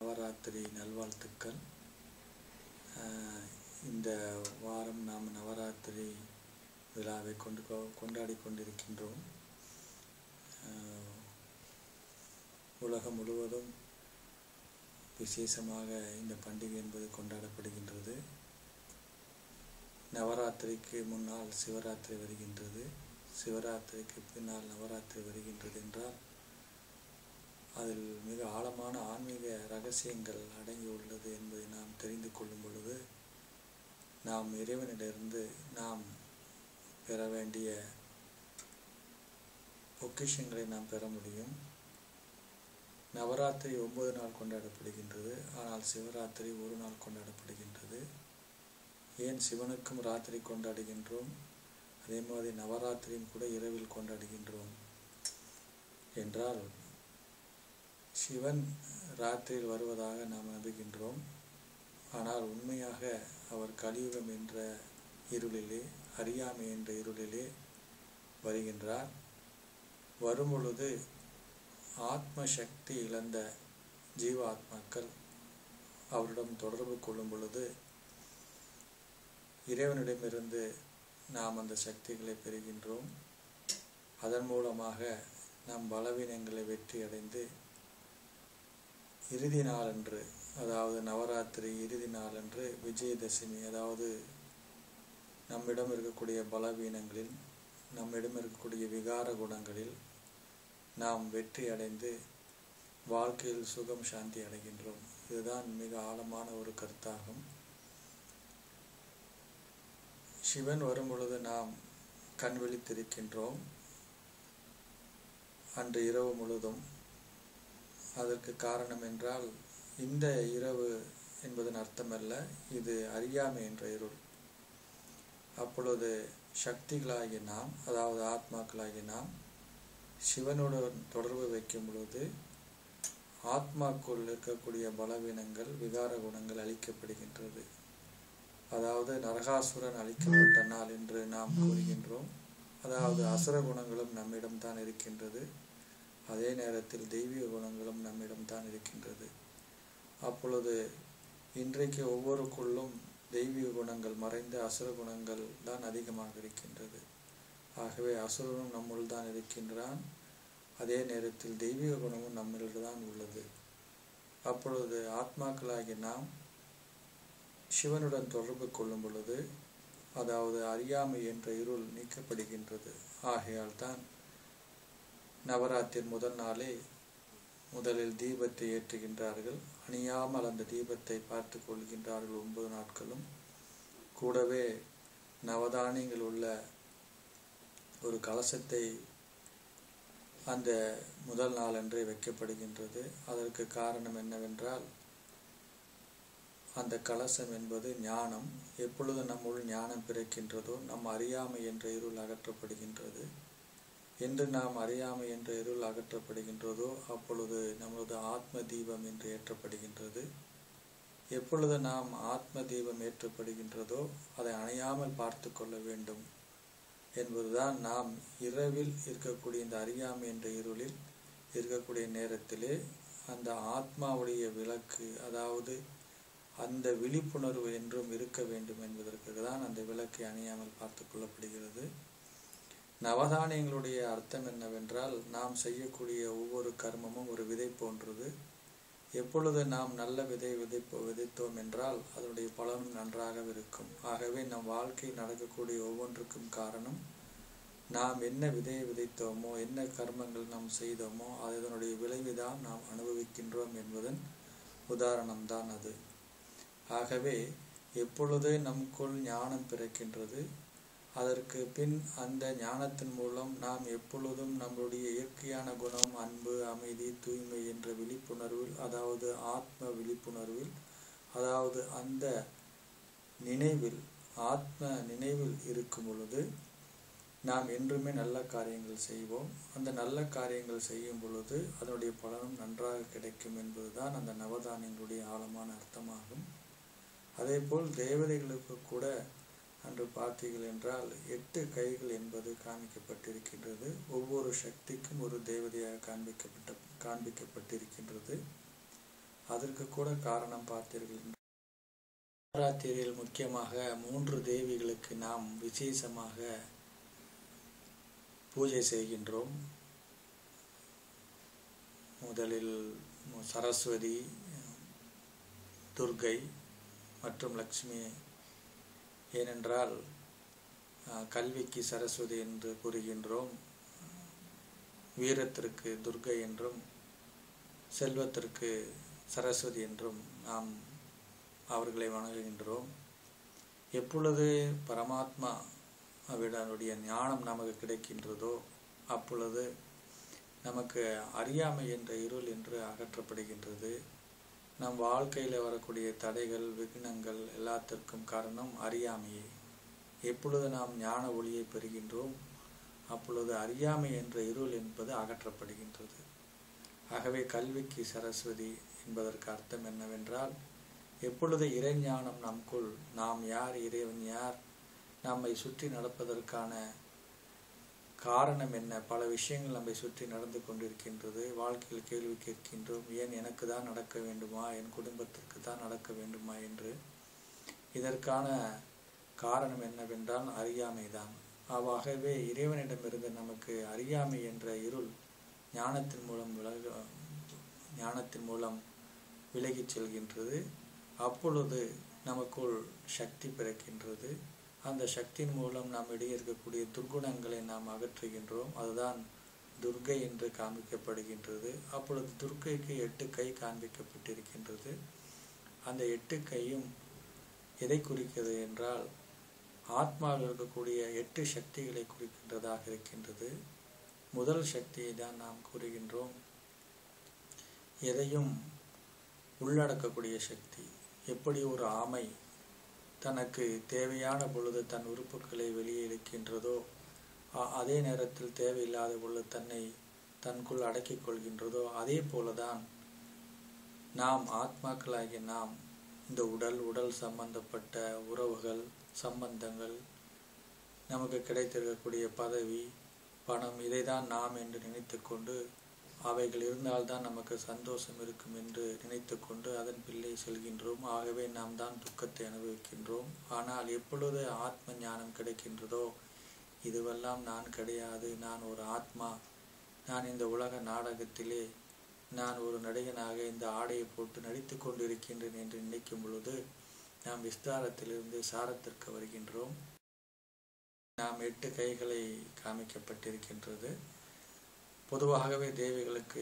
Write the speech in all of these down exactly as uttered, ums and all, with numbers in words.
நவராத்திரி நல்வாழ்த்துக்கள். இந்த வாரம் நாம் நவராத்திரி விழாவை கொண்டு கொண்டாடி கொண்டிருக்கின்றோம். உலகம் முழுவதும் விசேஷமாக இந்த பண்டிகை என்பது கொண்டாடப்படுகின்றது. நவராத்திரிக்கு முன்னால் சிவராத்திரி வருகின்றது. சிவராத்திரிக்கு பின்னால் நவராத்திரி வருகின்றது என்றால் அதில் மிக ஆழமான ஆன்மீக ரகசியங்கள் அடங்கி உள்ளது என்பதை நாம் தெரிந்து கொள்ளும் பொழுது நாம் இறைவனிடமிருந்து நாம் பெற வேண்டிய பொக்கிஷங்களை நாம் பெற முடியும். நவராத்திரி ஒன்பது நாள் கொண்டாடப்படுகின்றது. ஆனால் சிவராத்திரி ஒரு நாள் கொண்டாடப்படுகின்றது. ஏன் சிவனுக்கும் ராத்திரி கொண்டாடுகின்றோம், அதே மாதிரி நவராத்திரியும் கூட இரவில் கொண்டாடுகின்றோம் என்றால் சிவன் ராத்திரியில் வருவதாக நாம் நம்புகின்றோம். ஆனால் உண்மையாக அவர் கலியுகம் என்ற இருளிலே, அறியாமை என்ற இருளிலே வருகின்றார். வரும்பொழுது ஆத்ம சக்தி இழந்த ஜீவ ஆத்மாக்கள் அவரிடம் தொடர்பு கொள்ளும் பொழுது இறைவனிடமிருந்து நாம் அந்த சக்திகளை பெறுகின்றோம். அதன் மூலமாக நாம் பலவீனங்களை வெற்றி அடைந்து இறுதி நாளன்று, அதாவது நவராத்திரி இறுதி நாளன்று விஜயதசமி, அதாவது நம்மிடம் இருக்கக்கூடிய பலவீனங்களில், நம்மிடம் இருக்கக்கூடிய விகார குணங்களில் நாம் வெற்றி அடைந்து வாழ்க்கையில் சுகம் சாந்தி அடைகின்றோம். இதுதான் மிக ஆழமான ஒரு கருத்தாகும். சிவன் வரும் பொழுது நாம் கண் விழித்திருக்கின்றோம் அன்று இரவு முழுதும். அதற்கு காரணம் என்றால் இந்த இரவு என்பதன் அர்த்தமல்ல, இது அறியாமை என்ற இருள். அப்பொழுது சக்திகளாகிய நாம், அதாவது ஆத்மாக்களாகிய நாம் சிவனுடன் தொடர்பு வைக்கும் பொழுது ஆத்மாக்குள் இருக்கக்கூடிய பலவீனங்கள், விகார குணங்கள் அழிக்கப்படுகின்றது. அதாவது நரகாசுரன் அழிக்கப்பட்ட நாள் என்று நாம் கூறுகின்றோம். அதாவது அசுர குணங்களும் நம்மிடம்தான் இருக்கின்றது. அதே நேரத்தில் தெய்வீக குணங்களும் நம்மிடம்தான் இருக்கின்றது. அப்பொழுது இன்றைக்கு ஒவ்வொருக்குள்ளும் தெய்வீக குணங்கள் மறைந்து அசுர குணங்கள் தான் அதிகமாக இருக்கின்றது. ஆகவே அசுரனும் நம்முள் தான் இருக்கின்றான். அதே நேரத்தில் தெய்வீக குணமும் நம்மில்தான் உள்ளது. அப்பொழுது ஆத்மாக்களாகிய நாம் சிவனுடன் தொடர்பு கொள்ளும் பொழுது, அதாவது அறியாமை என்ற இருள் நீக்கப்படுகின்றது. ஆகையால் தான் நவராத்திரி முதல் நாளே முதலில் தீபத்தை ஏற்றுகின்றார்கள். அணியாமல் அந்த தீபத்தை பார்த்து கொள்கின்றார்கள் ஒன்பது நாட்களும். கூடவே நவதானியங்கள் உள்ள ஒரு கலசத்தை அந்த முதல் நாளன்றே வைக்கப்படுகின்றது. அதற்கு காரணம் என்னவென்றால் அந்த கலசம் என்பது ஞானம். எப்பொழுது நம்முள் ஞானம் பிறக்கின்றதோ நம் அறியாமை என்ற இருள் அகற்றப்படுகின்றது. என்று நாம் அறியாமை என்ற இருள் அகற்றப்படுகின்றதோ அப்பொழுது நமது ஆத்ம தீபம் என்று ஏற்றப்படுகின்றது. எப்பொழுது நாம் ஆத்ம தீபம் ஏற்றப்படுகின்றதோ அதை அணையாமல் பார்த்து கொள்ள வேண்டும் என்பதுதான். நாம் இரவில் இருக்கக்கூடிய இந்த அறியாமை என்ற இருளில் இருக்கக்கூடிய நேரத்திலே அந்த ஆத்மாவுடைய விளக்கு, அதாவது அந்த விழிப்புணர்வு என்றும் இருக்க வேண்டும் என்பதற்கு தான் அந்த விளக்கை அணையாமல் பார்த்து கொள்ளப்படுகிறது. நவதானியங்களுடைய அர்த்தம் என்னவென்றால், நாம் செய்யக்கூடிய ஒவ்வொரு கர்மமும் ஒரு விதை போன்றது. எப்பொழுது நாம் நல்ல விதை விதைப்போ விதைத்தோம் என்றால் அதனுடைய பலனும் நன்றாக இருக்கும். ஆகவே நம் வாழ்க்கையில் நடக்கக்கூடிய ஒவ்வொன்றுக்கும் காரணம் நாம் என்ன விதையை விதைத்தோமோ, என்ன கர்மங்கள் நாம் செய்தோமோ அதனுடைய விளைவுதான் நாம் அனுபவிக்கின்றோம் என்பதன் உதாரணம்தான் அது. ஆகவே எப்பொழுது நமக்குள் ஞானம் பிறக்கின்றது, அதற்கு பின் அந்த ஞானத்தின் மூலம் நாம் எப்பொழுதும் நம்முடைய இயற்கையான குணம், அன்பு, அமைதி, தூய்மை என்ற விழிப்புணர்வில், அதாவது ஆத்ம விழிப்புணர்வில், அதாவது அந்த நினைவில், ஆத்ம நினைவில் இருக்கும் பொழுது நாம் என்றுமே நல்ல காரியங்கள் செய்வோம். அந்த நல்ல காரியங்கள் செய்யும் பொழுது அதனுடைய பலனும் நன்றாக கிடைக்கும் என்பதுதான் அந்த நவதானியங்களுடைய ஆழமான அர்த்தமாகும். அதே போல் தேவதைகளுக்கு கூட அன்று பார்த்தீர்கள் என்றால் எட்டு கைகள் என்பது காண்பிக்கப்பட்டிருக்கின்றது. ஒவ்வொரு சக்திக்கும் ஒரு தேவதையாக காண்பிக்கப்பட்ட காண்பிக்கப்பட்டிருக்கின்றது. அதற்கு கூட காரணம் பார்த்தீர்கள். நவராத்திரியில் முக்கியமாக மூன்று தேவிகளுக்கு நாம் விசேஷமாக பூஜை செய்கின்றோம். முதலில் சரஸ்வதி, துர்கை மற்றும் லக்ஷ்மி. ஏனென்றால் கல்விக்கு சரஸ்வதி என்று கூறுகின்றோம், வீரத்திற்கு துர்கை என்றும் செல்வத்திற்கு சரஸ்வதி என்றும் நாம் அவர்களை வணங்குகின்றோம். எப்பொழுது பரமாத்மா அவருடைய ஞானம் நமக்கு கிடைக்கின்றதோ அப்பொழுது நமக்கு அறியாமை என்ற இருள் என்று அகற்றப்படுகின்றது. நம் வாழ்க்கையில் வரக்கூடிய தடைகள், விக்னங்கள் எல்லாத்திற்கும் காரணம் அறியாமையே. எப்பொழுது நாம் ஞான ஒளியை பெறுகின்றோம் அப்பொழுது அறியாமை என்ற இருள் என்பது அகற்றப்படுகின்றது. ஆகவே கல்விக்கு சரஸ்வதி என்பதற்கு அர்த்தம் என்னவென்றால், எப்பொழுது இறைஞானம் நமக்குள், நாம் யார், இறைவன் யார், நம்மை சுற்றி நடப்பதற்கான காரணம் என்ன, பல விஷயங்கள் நம்மை சுற்றி நடந்து கொண்டிருக்கின்றது. வாழ்க்கையில் கேள்வி கேட்கின்றோம், ஏன் எனக்கு தான் நடக்க வேண்டுமா, என் குடும்பத்திற்கு தான் நடக்க வேண்டுமா என்று. இதற்கான காரணம் என்னவென்றால் அறியாமை தான். ஆகவே இறைவனிடமிருந்து நமக்கு அறியாமை என்ற இருள் ஞானத்தின் மூலம் விலக ஞானத்தின் மூலம் விலகிச் செல்கின்றது. அப்பொழுது நமக்குள் சக்தி பிறக்கின்றது. அந்த சக்தியின் மூலம் நாம் இடையே இருக்கக்கூடிய துர்குணங்களை நாம் அகற்றுகின்றோம். அதுதான் துர்கை என்று காண்பிக்கப்படுகின்றது. அப்பொழுது துர்கைக்கு எட்டு கை காண்பிக்கப்பட்டிருக்கின்றது. அந்த எட்டு கையும் எதை குறிக்கிறது என்றால், ஆத்மாவில் இருக்கக்கூடிய எட்டு சக்திகளை குறிக்கின்றதாக இருக்கின்றது. முதல் சக்தியை தான் நாம் கூறுகின்றோம், எதையும் உள்ளடக்கக்கூடிய சக்தி. எப்படி ஒரு ஆமை தனக்கு தேவையான பொழுது தன் உறுப்புகளை வெளியே இழுக்கின்றதோ, அதே நேரத்தில் தேவையில்லாத பொழுது தன்னை தனக்குள் அடக்கிக் கொள்கின்றதோ, அதே போலதான் நாம் ஆத்மாக்களாகிய நாம் இந்த உடல் உடல் சம்பந்தப்பட்ட உறவுகள், சம்பந்தங்கள், நமக்கு கிடைத்திருக்கக்கூடிய பதவி, பணம், இதை தான் நாம் என்று நினைத்து கொண்டு, அவைகள் இருந்தால்தான் நமக்கு சந்தோஷம் இருக்கும் என்று நினைத்து கொண்டு அதன் பிள்ளை செல்கின்றோம். ஆகவே நாம் தான் துக்கத்தை அனுபவிக்கின்றோம். ஆனால் எப்பொழுது ஆத்ம ஞானம் கிடைக்கின்றதோ, இதுவெல்லாம் நான் கிடையாது, நான் ஒரு ஆத்மா, நான் இந்த உலக நாடகத்திலே நான் ஒரு நடிகனாக இந்த ஆடையை போட்டு நடித்து கொண்டிருக்கின்றேன் என்று நினைக்கும் பொழுது நாம் விஸ்தாரத்திலிருந்து சாரத்திற்கு வருகின்றோம். நாம் எட்டு கைகளை காமிக்கப்பட்டிருக்கின்றது. பொதுவாகவே தேவிகளுக்கு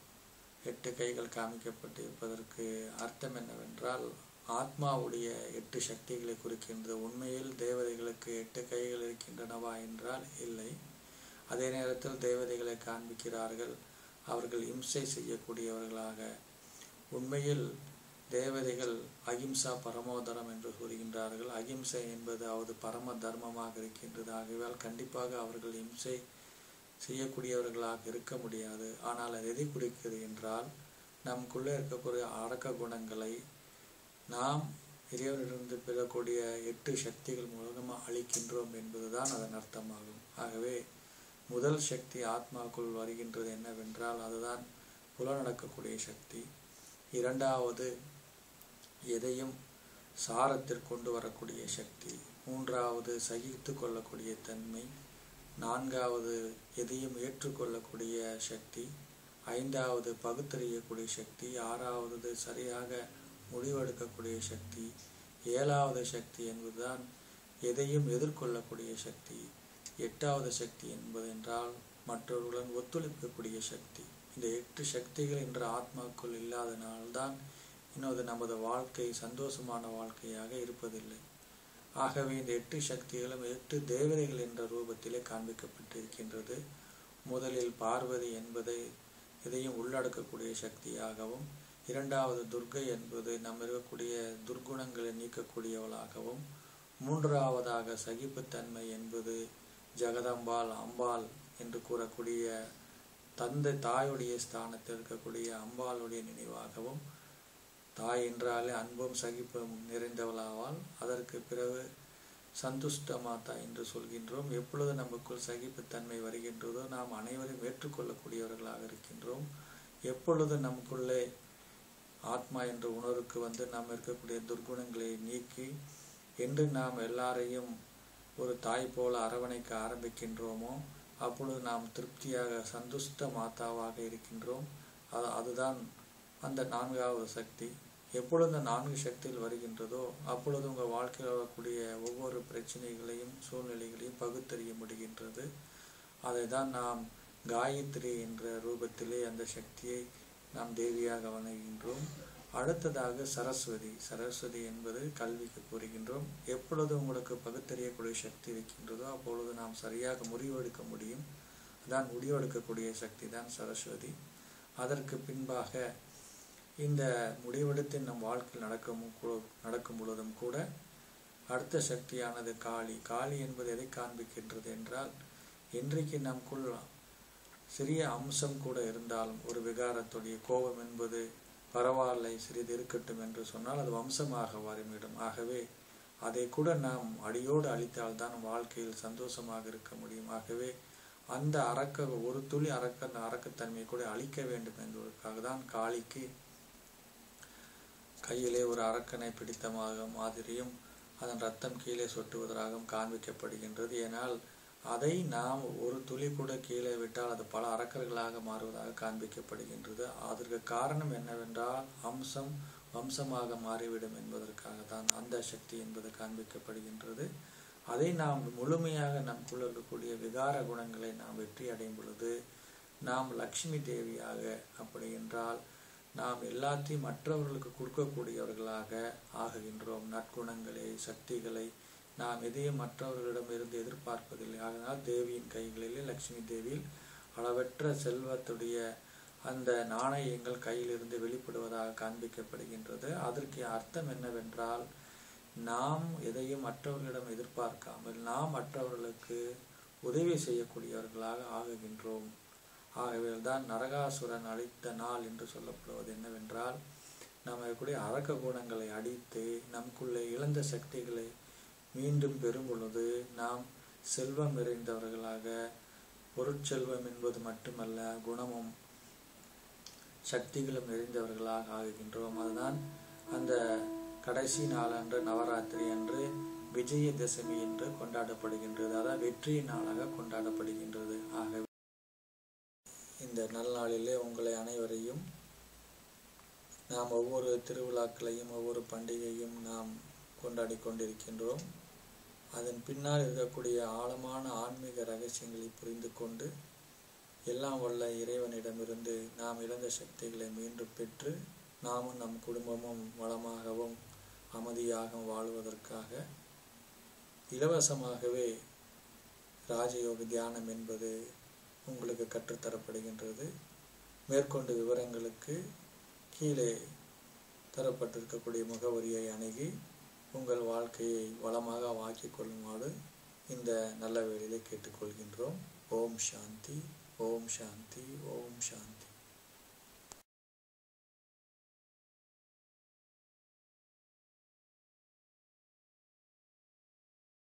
எட்டு கைகள் காமிக்கப்பட்டிருப்பதற்கு அர்த்தம் என்னவென்றால், ஆத்மாவுடைய எட்டு சக்திகளை குறிக்கின்றது. உண்மையில் தேவதைகளுக்கு எட்டு கைகள் இருக்கின்றனவா என்றால் இல்லை. அதே நேரத்தில் தேவதைகளை காண்பிக்கிறார்கள், அவர்கள் இம்சை செய்யக்கூடியவர்களாக. உண்மையில் தேவதைகள் அகிம்சா பரமோதரம் என்று கூறுகின்றார்கள். அகிம்சை என்பது அவது பரம தர்மமாக இருக்கின்றது. ஆகையால் கண்டிப்பாக அவர்கள் இம்சை செய்யக்கூடியவர்களாக இருக்க முடியாது. ஆனால் அது எதை குறிக்கிறது என்றால், நமக்குள்ளே இருக்கக்கூடிய அடக்க குணங்களை நாம் இறைவனிலிருந்து பெறக்கூடிய எட்டு சக்திகள் மூலமாக அளிக்கின்றோம் என்பதுதான் அதன் அர்த்தமாகும். ஆகவே முதல் சக்தி ஆத்மாவுக்குள் வருகின்றது என்னவென்றால், அதுதான் புலநடக்கக்கூடிய சக்தி. இரண்டாவது எதையும் சாரத்திற்கொண்டு வரக்கூடிய சக்தி. மூன்றாவது சகித்து கொள்ளக்கூடிய தன்மை. நான்காவது எதையும் ஏற்றுக்கொள்ளக்கூடிய சக்தி. ஐந்தாவது பகுத்தறியக்கூடிய சக்தி. ஆறாவது சரியாக முடிவெடுக்கக்கூடிய சக்தி. ஏழாவது சக்தி என்பதுதான் எதையும் எதிர்கொள்ளக்கூடிய சக்தி. எட்டாவது சக்தி என்பது என்றால் மற்றவர்களுடன் ஒத்துழைக்கக்கூடிய சக்தி. இந்த எட்டு சக்திகள் என்ற ஆத்மாக்குள் இல்லாதனால்தான் இன்னொரு நமது வாழ்க்கை சந்தோஷமான வாழ்க்கையாக இருப்பதில்லை. ஆகவே இந்த எட்டு சக்திகளும் எட்டு தேவதைகள் என்ற ரூபத்திலே காண்பிக்கப்பட்டிருக்கின்றது. முதலில் பார்வதி என்பதை இதையும் உள்ளடக்கக்கூடிய சக்தியாகவும், இரண்டாவது துர்கை என்பது நம்ம இருக்கக்கூடிய துர்குணங்களை நீக்கக்கூடியவளாகவும், மூன்றாவதாக சகிப்புத்தன்மை என்பது ஜெகதம்பாள், அம்பாள் என்று கூறக்கூடிய தந்தை தாயுடைய ஸ்தானத்தில் இருக்கக்கூடிய அம்பாளுடைய நினைவாகவும், தாய் என்றாலே அன்பும் சகிப்பும் நிறைந்தவளாவால். அதற்கு பிறகு சந்துஷ்ட மாதா என்று சொல்கின்றோம். எப்பொழுது நமக்குள் சகிப்புத்தன்மை வருகின்றதோ நாம் அனைவரையும் ஏற்றுக்கொள்ளக்கூடியவர்களாக இருக்கின்றோம். எப்பொழுது நமக்குள்ளே ஆத்மா என்ற உணர்வுக்கு வந்து நாம் இருக்கக்கூடிய துர்குணங்களை நீக்கி என்று நாம் எல்லாரையும் ஒரு தாய் போல அரவணைக்க ஆரம்பிக்கின்றோமோ அப்பொழுது நாம் திருப்தியாக சந்துஷ்ட மாதாவாக இருக்கின்றோம். அது அதுதான் அந்த நான்காவது சக்தி. எப்பொழுது அந்த நான்கு சக்தியில் வருகின்றதோ அப்பொழுது உங்கள் வாழ்க்கையில் வரக்கூடிய ஒவ்வொரு பிரச்சனைகளையும் சூழ்நிலைகளையும் பகுத்தறிய முடிகின்றது. அதை தான் நாம் காயத்ரி என்ற ரூபத்திலே அந்த சக்தியை நாம் தேவியாக வணங்குகின்றோம். அடுத்ததாக சரஸ்வதி. சரஸ்வதி என்பது கல்விக்கு கூறுகின்றோம். எப்பொழுது உங்களுக்கு பகுத்தறியக்கூடிய சக்தி இருக்கின்றதோ அப்பொழுது நாம் சரியாக முடிவெடுக்க முடியும். அதான் முடிவெடுக்கக்கூடிய சக்தி தான் சரஸ்வதி. அதற்கு பின்பாக இந்த முடிவெடுத்து நம் வாழ்க்கையில் நடக்கும் நடக்கும் பொழுதும் கூட அடுத்த சக்தியானது காளி. காளி என்பது எதை காண்பிக்கின்றது என்றால், இன்றைக்கு நமக்குள் சிறிய அம்சம் கூட இருந்தாலும் ஒரு விகாரத்துடைய கோபம் என்பது பரவாயில்லை சிறிது இருக்கட்டும் என்று சொன்னால் அது வம்சமாக வறுமிடும். ஆகவே அதை கூட நாம் அடியோடு அழித்தால்தான் வாழ்க்கையில் சந்தோஷமாக இருக்க முடியும். ஆகவே அந்த அரக்க ஒரு துளி அரக்க அந்த அரக்கத்தன்மையை கூட அழிக்க வேண்டும் என்பதற்காக தான் காளிக்கு கையிலே ஒரு அரக்கனை பிடித்தமாக மாதிரியும் அதன் ரத்தம் கீழே சொட்டுவதாகவும் காண்பிக்கப்படுகின்றது. ஏனால் அதை நாம் ஒரு துளி கூட கீழே விட்டால் அது பல அரக்கர்களாக மாறுவதாக காண்பிக்கப்படுகின்றது. அதற்கு காரணம் என்னவென்றால் அம்சம் வம்சமாக மாறிவிடும் என்பதற்காக தான் அந்த சக்தி என்பது காண்பிக்கப்படுகின்றது. அதை நாம் முழுமையாக நமக்குள் இருக்கக்கூடிய விகார குணங்களை நாம் வெற்றி அடையும் பொழுது நாம் லக்ஷ்மி தேவியாக, அப்படி என்றால் நாம் எல்லாத்தையும் மற்றவர்களுக்கு கொடுக்கக்கூடியவர்களாக ஆகுகின்றோம். நற்குணங்களை சக்திகளை நாம் எதையும் மற்றவர்களிடம் இருந்து எதிர்பார்ப்பதில்லை. அதனால் தேவியின் கைகளிலே லக்ஷ்மி தேவியில் அளவற்ற செல்வத்துடைய அந்த நாணயங்கள் கையிலிருந்து வெளிப்படுவதாக காண்பிக்கப்படுகின்றது. அதற்கு அர்த்தம் என்னவென்றால், நாம் எதையும் மற்றவர்களிடம் எதிர்பார்க்காமல் நாம் மற்றவர்களுக்கு உதவி செய்யக்கூடியவர்களாக ஆகுகின்றோம். ஆகவே தான் நரகாசுரன் அழித்த நாள் என்று சொல்லப்படுவது என்னவென்றால், நம்ம கூடிய அரக்க குணங்களை அடித்து நமக்குள்ளே இழந்த சக்திகளை மீண்டும் பெறும் பொழுது நாம் செல்வம் நிறைந்தவர்களாக, பொருட்செல்வம் என்பது மட்டுமல்ல குணமும் சக்திகளும் நிறைந்தவர்களாக ஆகுகின்றோம். அதுதான் அந்த கடைசி நாளன்று நவராத்திரி அன்று விஜயதசமி என்று கொண்டாடப்படுகின்றது. அதாவது வெற்றி நாளாக கொண்டாடப்படுகின்றது. ஆகவே இந்த நல்நாளிலே உங்களை அனைவரையும் நாம் ஒவ்வொரு திருவிழாக்களையும் ஒவ்வொரு பண்டிகையும் நாம் கொண்டாடி கொண்டிருக்கின்றோம். அதன் பின்னால் இருக்கக்கூடிய ஆழமான ஆன்மீக ரகசியங்களை புரிந்து கொண்டு எல்லாம் வல்ல இறைவனிடமிருந்து நாம் இழந்த சக்திகளை மீண்டும் பெற்று நாமும் நம் குடும்பமும் வளமாகவும் அமைதியாகவும் வாழ்வதற்காக இலவசமாகவே ராஜயோக தியானம் என்பது உங்களுக்கு கற்றுத்தரப்படுகின்றது. மேற்கொண்டு விவரங்களுக்கு கீழே தரப்பட்டிருக்கக்கூடிய முகவரியை அணுகி உங்கள் வாழ்க்கையை வளமாக ஆக்கிக் கொள்ளுமாறு இந்த நல்ல வேளையிலே கேட்டுக்கொள்கின்றோம். ஓம் சாந்தி, ஓம் சாந்தி, ஓம் சாந்தி.